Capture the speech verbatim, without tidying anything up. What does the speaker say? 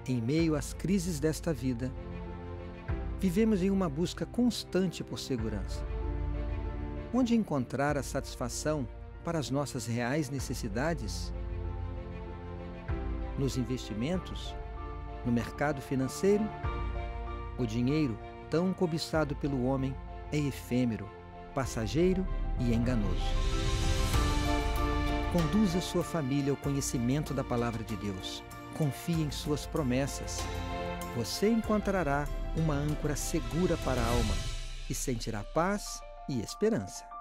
Em meio às crises desta vida, vivemos em uma busca constante por segurança. Onde encontrar a satisfação para as nossas reais necessidades? Nos investimentos? No mercado financeiro? O dinheiro, tão cobiçado pelo homem, é efêmero, passageiro e enganoso. Conduza sua família ao conhecimento da Palavra de Deus. Confie em suas promessas. Você encontrará uma âncora segura para a alma e sentirá paz e esperança.